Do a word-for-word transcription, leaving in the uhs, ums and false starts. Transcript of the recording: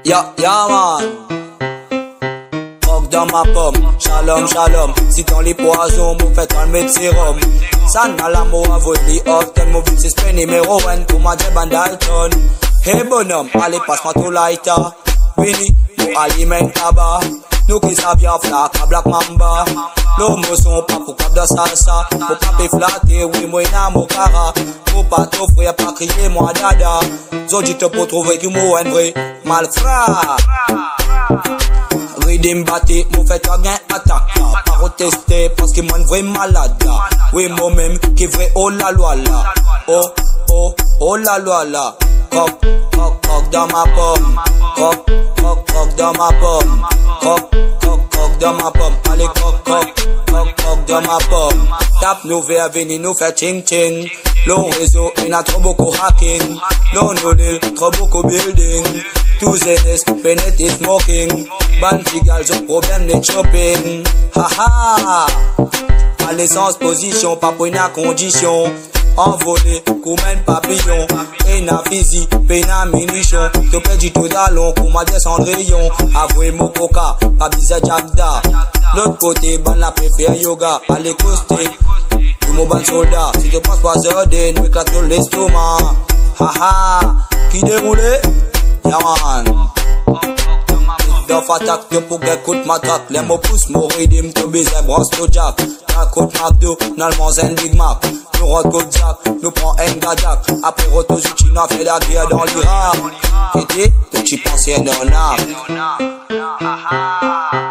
Ya, ya man. Croque dans ma pomme, shalom, shalom. Si dans les poisons, mon fait calmer de sérum. Ça n'a l'amour à voler, often, mon vite, c'est numéro un, pour ma Jeban Dalton. Hey bonhomme, allez, passe-moi tout lighter. Vini, nous alimente tabac. Nous qui savions flac à Black Mamba. L'homme sont pas pour cap de salsa. Pour pas me flatter, oui, moi, n'a mon cara. Pour pas t'offrir, pas crier, moi, dada. Zodi te pour trouver qui m'a un vrai malfrat. Ridim batté, mon fait un gain attaque. Pas protester parce qu'il m'a un vrai malade. Oui, moi-même qui vrai oh la loi là. Oh, oh, oh la loi là. Croque, croque, croque dans ma pomme. Croque, croque, croque dans ma pomme. Croque, croque, croque dans ma pomme. Allez, croque, croque, croque, croque dans ma pomme. Tape nous vers venir nous faire ching ching. Le réseau, il a trop beaucoup hacking. Non, non, trop beaucoup building. Tous les nes, pénètre et smoking. Bantigal, j'ai problème de shopping. Ha ha. À l'essence, position, pas pour une condition. Envolé, comme un papillon. Et na physique, peine à minichon. Te perdu tout d'allon, pour ma descendrion. Avouez mon coca, pas bizarre jabda. L'autre côté, ban la préfère yoga. Allez, coster. Tout mon ban soldat. Si tu passes trois heures de nuit, éclate l'estomac. Ha ha. Qui déroulé? Yaman. D'off attaque, que pour qu'elle coûte ma traque. Les mots poussent, mon rythme, te baiser, brosse le jack. La côte McDo, n'allemand un Big Mac. Nous rentre côte Jack, nous prend un Gadak. Après retour sur China, fait la guerre dans l'Irak. Et t'es, tu pensais non, non.